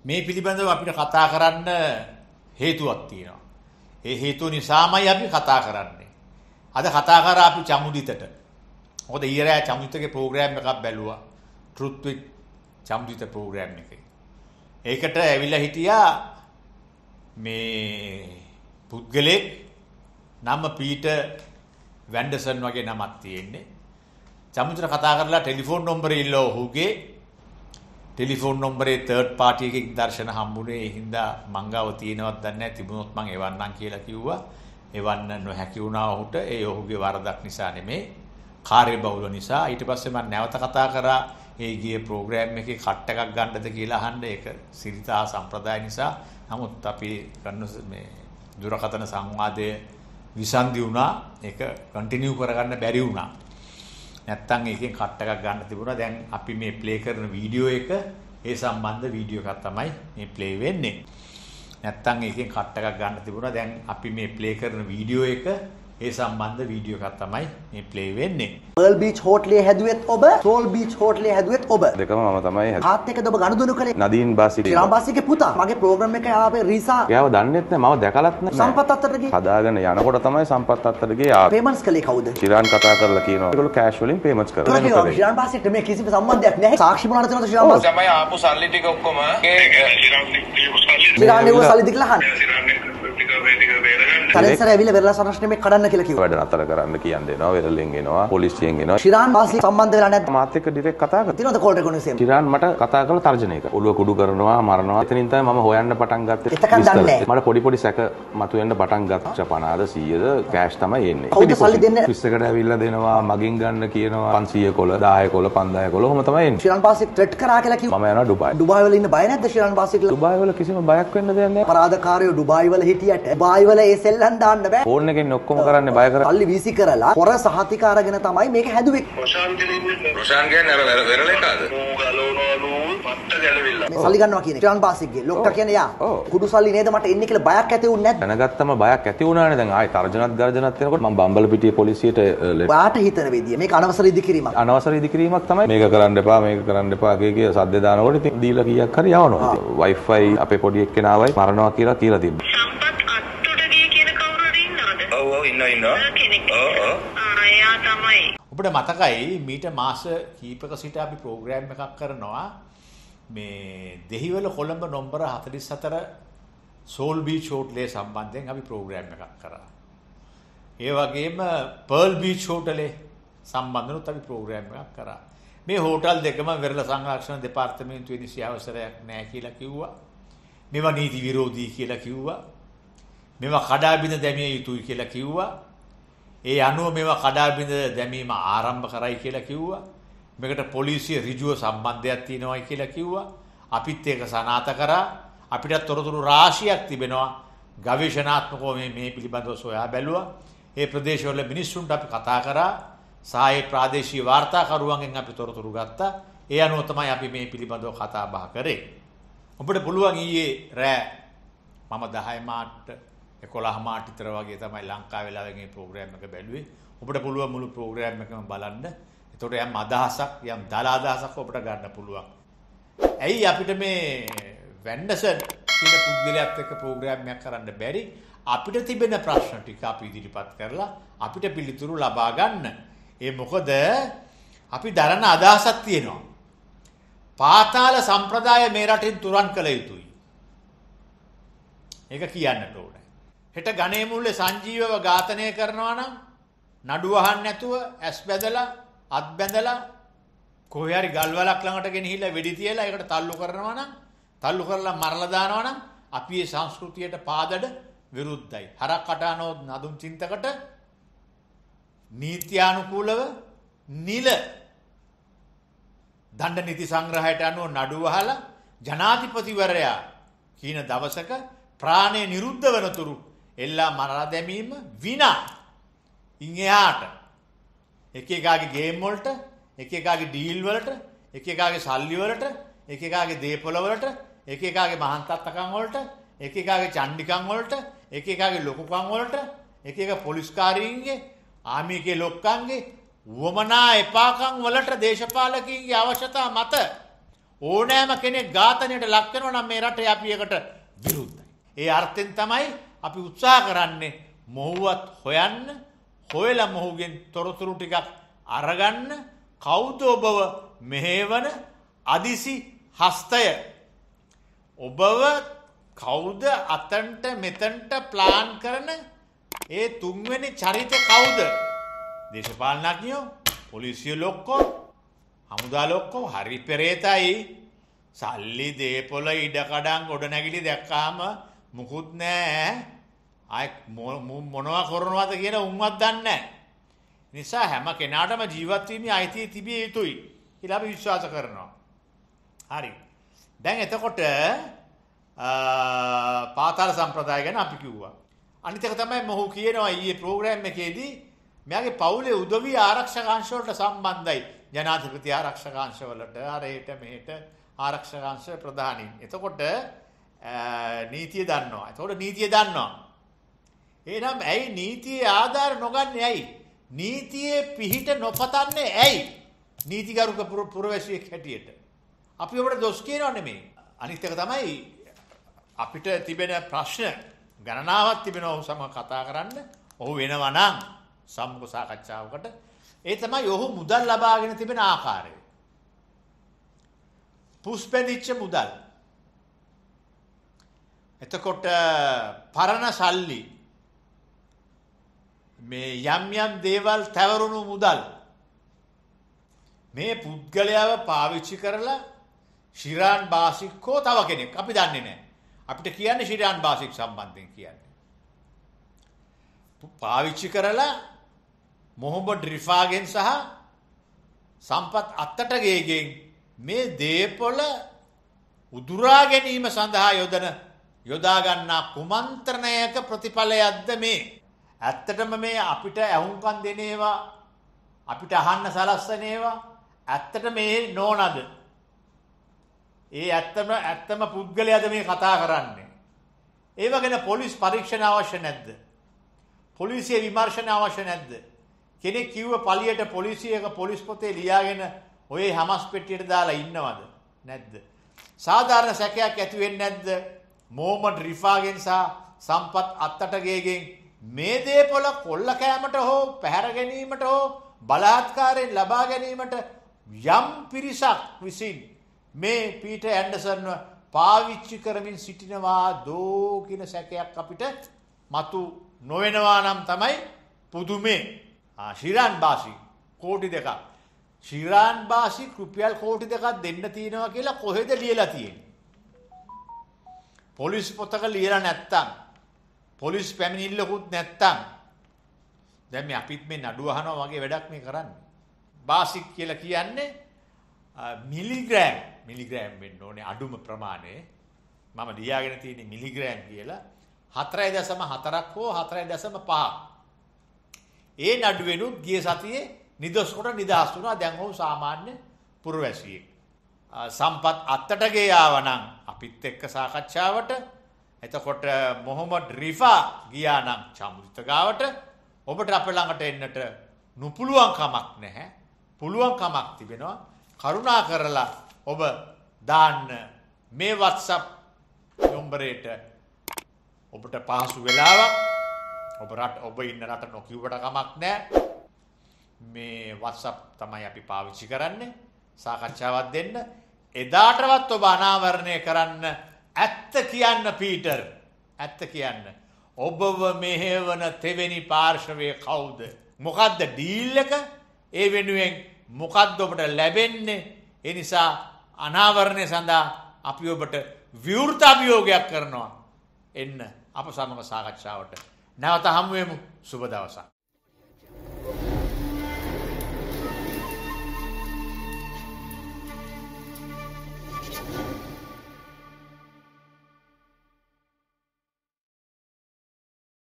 මේ පිළිබඳව අපිට කතා කරන්න හේතුවක් තියෙනවා. ඒ හේතුව නිසාමයි අපි කතා කරන්නේ. අද කතා කරා අපි චමුදිතට. මොකද ඊයරෑ චමුදිතගේ ප්‍රෝග්‍රෑම් එකක් බැලුවා. ට්‍රුත් විත් චමුදිත ප්‍රෝග්‍රෑම් එකේ. ඒකට ඇවිල්ලා හිටියා මේ පුද්ගලෙක් නම පීටර් වැන්ඩර්සන් වගේ නමක් තියෙන්නේ. චමුදිතට කතා කරලා ටෙලිෆෝන් නම්බරේ ඉල්ලුවා ඔහුගේ. ටෙලිෆෝන් නම්බරේ තර්ඩ් පාටි එකකින් දර්ශන හම්බුනේ. ඒ හින්දා මංගාව තියෙනවත් දන්නේ නැහැ. තිබුණොත් මං එවන්නම් කියලා කිව්වා. එවන්න නොහැකි වුණා ඔහුට. ඒ ඔහුගේ වරදක් නිසා නෙමේ. කාර්යබහුල නිසා. ඊට පස්සේ මම නැවත කතා කරා ඒ ගියේ ප්‍රෝග්‍රෑම් එකේ කට් එකක් ගන්නද කියලා අහන්න. ඒක සිරිතා සම්ප්‍රදාය නිසා. නමුත් අපි ගන්න මේ දුරකථන සංවාදය විසන්දි වුණා. ඒක කන්ටිනියු කරගන්න බැරි වුණා. නැත්තම් ඒකෙන් කට් එකක් ගන්න තිබුණා. දැන් අපි මේ ප්ලේ කරන වීඩියෝ එක ඒ සම්බන්ධ වීඩියෝ එකක් තමයි මේ ප්ලේ වෙන්නේ. නැත්තම් ඒකෙන් කට් එකක් ගන්න තිබුණා. දැන් අපි මේ ප්ලේ කරන වීඩියෝ එක ඒ සම්බන්ධ වීඩියෝ එකක් තමයි මේ ප්ලේ වෙන්නේ. පර්ල් බීච් හෝටලේ හැදුවෙත් ඔබ, සෝල් බීච් හෝටලේ හැදුවෙත් ඔබ. දෙකම මම තමයි හැදුවේ. තාත් එක්කද ඔබ ගනුදෙනු කළේ? නදීන් බාසික. ශ්‍රීරාම් බාසිකගේ පුතා. මගේ ප්‍රෝග්‍රෑම් එකේ ආවේ රීසා. එයාව දන්නෙත් නැහැ. මම දැකලත් නැහැ. සම්පත් අත්තට ගියේ. හදාගෙන යනකොට තමයි සම්පත් අත්තට ගියේ. පේමන්ට්ස් කළේ කවුද? ශ්‍රීරාම් කතා කරලා කියනවා. ඒගොල්ලෝ කෑෂ් වලින් පේමන්ට්ස් කරනවා. ශ්‍රීරාම් බාසිකට මේ කිසිම සම්බන්ධයක් නැහැ. සාක්ෂි මොනවද තියෙනවද ශ්‍රීරාම් බාසික? තමයි ආපු සල්ලි ටික ඔක්කොම ශ්‍රීරාම් නේ සල්ලි ටික ලහන්න. තලෙන්සර ඇවිල්ලා වෙරළ සනස්නේ මේ කඩන්න කියලා කිව්වා. වැඩ නතර කරන්න කියන් දෙනවා. වෙරළෙන් එනවා. පොලිසියෙන් එනවා. ශ්‍රීරාම් බාසික සම්බන්ධ වෙලා නැද්ද? මාත් එක්ක ඩිරෙක්ට් කතා කරා. තියෙනවද කෝල් රෙකෝඩින්ග්ස් එහෙම? ශ්‍රීරාම් මට කතා කරලා තර්ජනය කරා. ඔළුව කුඩු කරනවා, මරනවා. එතනින් තමයි මම හොයන්න පටන් ගත්තේ. එතකන් දන්නේ නැහැ. මට පොඩි පොඩි සැක මතුවෙන්න පටන් ගත්තා. 50ද 100ද කෑෂ් තමයි එන්නේ. කවුද සල්ලි දෙන්නේ? ෆිස් එකට ඇවිල්ලා දෙනවා, මගින් ගන්න කියනවා. 500 කොල, 10 කොල, 5000 කොල ඔහොම තමයි එන්නේ. ශ්‍රීරාම් බාසික ට්‍රෙඩ් කරා කියලා කිව්වා. මම යනවා ඩුබායි. ඩුබායි වල ඉන්න බය නැද්ද ශ්‍රීරාම් බාසිකලා? ඩුබායි වල කිසිම බයක් වෙන්න දෙයක් නැහැ. අපරාධකාරයෝ ඩුබායි වල හිටියට ඩුබායි වල ඒ සෙල්ලම් දාන්න බෑ. ෆෝන් එකෙන් ඔක්කොම කරන්නේ බය කරලා. සල්ලි වීසි කරලා හොර සහතික අරගෙන තමයි මේක හැදුවේ. රොෂාන් කියන්නේ අර වෙරළ එකද? ගලවනවලු පත්ත ගැලවිලා. මේ සල්ලි ගන්නවා කියන්නේ ශ්‍රීරාම් බාසිකගේ ලොක්කා කියන්නේ යා. කුඩු සල්ලි නේද මට එන්නේ කියලා බයක් ඇති වුනේ නැද්ද? දැනගත්තම බයක් ඇති වුණානේ. දැන් ආයි තර්ජනත් ගර්ජනත් වෙනකොට මම බම්බලපිටිය පොලිසියට ඔයාට හිතන විදිය මේක අනවසර ඉදිකිරීමක්. අනවසර ඉදිකිරීමක් තමයි. මේක කරන්න එපා, මේක කරන්න එපා කිය සද්ද දානකොට ඉතින් දීලා කීයක් හරි යවනවා. Wi-Fi අපේ පොඩි එක්කෙනාවයි මරනවා කියලා තිබ්බා. සම්පත් අත්තුඩ ගිය කියන කවුරු හරි ඉන්නවද? ඔව් ඉන්නවා. එයා තමයි. ඔබට මතකයි මීට මාස කීපක සිට අපි ප්‍රෝග්‍රෑම් එකක් කරනවා මේ Dehiwala Colombo number 44 Soul Beach හෝටලේ සම්බන්ධයෙන් අපි ප්‍රෝග්‍රෑම් එකක් කරා. ඒ වගේම පර්ල් බීච් හෝටලේ සම්බන්ධනොත් අපි ප්‍රෝග්‍රෑම් එකක් කරා. මේ හෝටල් දෙකම වෙරළ සංරක්ෂණ දෙපාර්තමේන්තුවේ නිසි අවසරයක් නැහැ කියලා කිව්වා. මේවා නීති විරෝධී කියලා කිව්වා. මේවා කඩා බිඳ දැමිය යුතුයි කියලා කිව්වා. ඒ අනුව මේවා කඩා බිඳ දැමීම ආරම්භ කරයි කියලා කිව්වා. මේකට පොලිසිය ඍජුව සම්බන්ධයක් තියෙනවායි කියලා කිව්වා. අපිත් ඒක සනාථ කරා. අපිටත් තොරතුරු රාශියක් තිබෙනවා. ගවේෂණාත්මකව මේ පිළිබඳව සොයා බැලුවා. ඒ ප්‍රදේශවල මිනිස්සුන්ට අපි කතා කරා. සහ ඒ ප්‍රාදේශීය වාර්තාකරුවන්ගෙන් අපි තොරතුරු ගත්තා. ඒ අනුව තමයි අපි මේ පිළිබඳව කතා බහ කරේ. ඔබට පුළුවන් ඊයේ රෑ මම 10 මාට 11 මාට විතර වගේ තමයි ලංකාවේ වෙලාවෙන් මේ ප්‍රෝග්‍රෑම් එක බැලුවේ. ඔබට පුළුවන් මුළු ප්‍රෝග්‍රෑම් එකම බලන්න. එතකොට යම් අදහසක් යම් දල අදහසක් ඔබට ගන්න පුළුවන්. ඇයි අපිට මේ වැන්ඩර්සන් කියන පුද්ගලයාත් එක්ක ප්‍රෝග්‍රෑම් එකක් කරන්න බැරි? අපිට තිබෙන ප්‍රශ්න ටික අපි ඉදිරිපත් කරලා අපිට පිළිතුරු ලබා ගන්න. ඒ මොකද අපි දරන අදහසක් තියෙනවා. පාතාල සම්ප්‍රදාය මේ රටින් තුරන් කළ යුතුයි. ඒක කියන්නට ඕනේ. හෙට ගණේ මුල්ලේ සංජීවව ඝාතනය කරනවා නම් නඩු අහන්න නැතුව ඇස් බැදලා අත් බැඳලා කොහේ හරි ගල්වලක් ළඟට ගෙනහිල්ලා වෙඩි තියලා ඒකට තල්ලු කරනවා නම් තල්ලු කරලා මරලා දානවා නම් අපි මේ සංස්කෘතියට පාදඩ විරුද්ධයි. හරක් කටානෝ නදුම් චින්තකට නීත්‍යානුකූලව නිල දණ්ඩ නීති සංග්‍රහයට අනුව නඩු වහලා ජනාධිපතිවරයා කියන දවසක ප්‍රාණය නිරුද්ධ වනතුරු එල්ලා මරලා දැමීම විනා ඉන් එහාට එක එකාගේ ගේම් වලට එක එකාගේ ඩීල් වලට එක එකාගේ සල්ලි වලට එක එකාගේ දේපොළ වලට එක එකාගේ මහන්තත්තකම් වලට එක එකාගේ චණ්ඩිකම් වලට එක එකාගේ ලොකුකම් වලට එක එක පොලිස්කාරීන්ගේ ආමිකේ ලොක්කන්ගේ වමනා එපාකම් වලට දේශපාලකීන්ගේ අවශ්‍යතා මත ඕනෑම කෙනෙක් ඝාතනයට ලක් වෙනවා නම් මේ රටේ අපි ඒකට විරුද්ධයි. ඒ අර්ථයෙන් තමයි අපි උත්සාහ කරන්නේ මොහුවත් හොයන්න, හොයලා මොහුගෙන් තොරතුරු ටිකක් අරගන්න, කවුද ඔබව මෙහෙවන අදිසි හස්තය, ඔබව කවුද අතන්ට මෙතන්ට ප්ලාන් කරන ඒ තුන්වෙනි චරිත කවුද? දේශපාලනඥයෝ, පොලිසිය ලොක්කෝ, හමුදා ලොක්කෝ හරි පෙරේතයි. සල්ලි දේපොළ ඉඩකඩම් ගොඩනැගිලි දැක්කාම මුකුත් නෑ. ආයි මොනවා කරනවද කියලා උන්වත් දන්නේ නෑ. නිසා හැම කෙනාටම ජීවත් වීමේ අයිතිය තිබිය යුතුයි කියලා අපි විශ්වාස කරනවා. හරි. දැන් එතකොට පාතාල සම්ප්‍රදාය ගැන අපි කිව්වා. අනිත් එක තමයි මොහු කියනවා ඊයේ ප්‍රෝග්‍රෑම් එකේදී මෙයාගේ පවුලේ උදවිය ආරක්ෂක අංශ වලට සම්බන්ධයි. ජනාධිපති ආරක්ෂක අංශ වලට අරහෙට මෙහෙට ආරක්ෂක අංශ ප්‍රධානීන්. එතකොට නීතිය දන්නවා. එතකොට නීතිය දන්නවා. එහෙනම් ඇයි නීතියේ ආධාර නොගන්නේ ඇයි? නීතියේ පිහිට නොපතන්නේ ඇයි? නීතිගරුක පුරවැසියෙක් හැටියට. අපි ඔබට දොස් කියනව නෙමෙයි. අනිත් එක තමයි අපිට තිබෙන ප්‍රශ්න ගණනාවක් තිබෙනවා ඔහු සමග කතා කරන්න. ඔහු වෙනවා නම් සම්මුඛ සාකච්ඡාවකට. ඒ තමයි ඔහු මුදල් ලබාගෙන තිබෙන ආකාරය. පුස්පැදිච්ච මුදල්. එතකොට පරණ සල්ලි. මේ යම් දේවල් තවරුණු මුදල්. මේ පුද්ගලයාව පාවිච්චි කරලා ශිරාන් බාසික්කෝ තව කෙනෙක් අපි දන්නේ නැහැ. අපිට කියන්නේ ශිරාන් බාසික් සම්බන්ධයෙන් කියන්නේ. පාවිච්චි කරලා මොහොමඩ් රිෆාගෙන් සහ සම්පත් අත්තටගේගෙන් මේ දේපොළ උදුරා ගැනීම සඳහා යොදා ගන්නා කුමන්ත්‍රණයක ප්‍රතිඵලයක්ද මේ? ඇත්තටම මේ අපිට ඇහුම්කන් දෙන ඒවා, අපිට අහන්න සලස්සන ඒවා ඇත්තට මේ නෝනද? ඒ ඇත්තම පුද්ගලයාද මේ කතා කරන්නේ? ඒ වගේන පොලිස් පරීක්ෂණ අවශ්‍ය නැද්ද? පොලිසිය විමර්ශන අවශ්‍ය නැද්ද? කෙනෙක් කිව්ව පළියට පොලිසියක පොලිස් පොතේ ලියාගෙන ඔය හමස් පෙට්ටියට දාලා ඉන්නවද? නැද්ද? සාධාරණ සැකයක් ඇති වෙන්නේ නැද්ද? මොහොමඩ් රිෆාගෙන් සහ සම්පත් අත්තටගේගෙන් මේ දේපොළ කොල්ල කෑමට හෝ පැහැර ගැනීමට හෝ බලාත්කාරයෙන් ලබා ගැනීමට යම් පිරිසක් විසින් මේ පීටර් ඇන්ඩර්සන්ව පාවිච්චි කරමින් සිටිනවා දෝ කියන සැකයක් අපිට මතු නොවෙනවා නම් තමයි පුදුමේ. ශිරාන් බාසි කෝටි 2ක්. ශිරාන් බාසි රුපියල් කෝටි 2ක් දෙන්න තියෙනවා කියලා කොහෙද ලියලා තියෙන්නේ? පොලිස් පොතක ලියලා නැත්තම්, පොලිස් පැමිණිල්ලකුත් නැත්තම් දැන් මේ අපිත් මේ නඩුව අහනවා වගේ වැඩක් මේ කරන්නේ. බාසික් කියලා කියන්නේ මිලිග්‍රෑම් වෙන්න ඕනේ අඩුම ප්‍රමාණය. මම ලියාගෙන තියෙන්නේ මිලිග්‍රෑම් කියලා 4.4ක් හෝ 4.5ක්. ඒ නඩුවෙනුත් ගිය සතියේ නිදොස් කොට නිදහස් වුණා. දැන් ඔහු සාමාන්‍ය පුරවැසියෙක්. සම්පත් අත්තටගේ ආවනම් අපිත් එක්ක සාකච්ඡාවට. එතකොට මොහොමඩ් රිෆා ගියා නම් චමුදිත ගාවට. ඔබට අප ළඟට එන්නට නුපුළුවන් කමක් නැහැ. පුළුවන් කමක් තිබෙනවා. කරුණා කරලා ඔබ දාන්න මේ WhatsApp නම්බරයට ඔබට පහසු වෙලාවක්. ඔබ ඉන්න රට නොකියුවට කමක් නැහැ. මේ WhatsApp තමයි අපි පාවිච්චි කරන්නේ. සාකච්ඡාවක් දෙන්න. එදාටවත් ඔබ අනාවරණය කරන්න. ඇත්ත කියන්න පීටර්. ඇත්ත කියන්න. ඔබව මෙහෙවන තෙවෙනි පාර්ශවය කවුද? මොකද්ද ඩීල් එක? ඒ වෙනුවෙන් මොකද්ද ඔබට ලැබෙන්නේ? ඒ නිසා අනාවරණය සඳහා අපි ඔබට විවෘත අභියෝගයක් කරනවා. එන්න අප සමග සාකච්ඡාවට. නැවත හමු වෙමු. සුබ දවසක්.